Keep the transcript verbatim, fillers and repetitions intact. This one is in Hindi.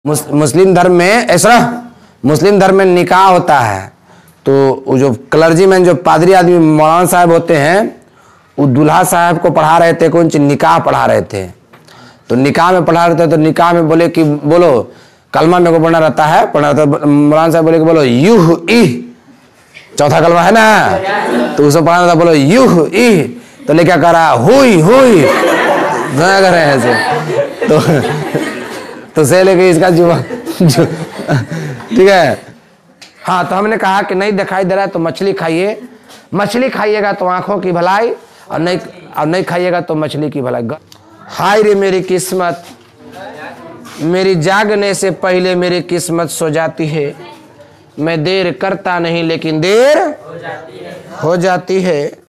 मुस, मुस्लिम धर्म में ऐसा मुस्लिम धर्म में निकाह होता है, तो वो जो क्लर्जी मैन जो पादरी आदमी मौलाना साहब होते हैं, वो दूल्हा साहब को पढ़ा रहे थे, कौन सी निकाह पढ़ा रहे थे। तो निकाह में पढ़ा रहे थे, तो निकाह में बोले कि बोलो कलमा मेरे को पढ़ना रहता है, पढ़ना रहता है। मौलाना साहब बोले कि बोलो यूह इह, चौथा कलमा है ना, तो उसको पढ़ाना था, बोलो यूह इह, तो ले क्या कर रहा हुई हुई कर रहे हैं ऐसे, तो तो से लेके इसका जुबा जो, ठीक है। हाँ, तो हमने कहा कि नहीं दिखाई दे रहा है तो मछली खाइए, मछली खाइएगा तो आंखों की भलाई, और नहीं और नहीं खाइएगा तो मछली की भलाई। हाय रे मेरी किस्मत, मेरी जागने से पहले मेरी किस्मत सो जाती है। मैं देर करता नहीं लेकिन देर हो जाती है, हो जाती है।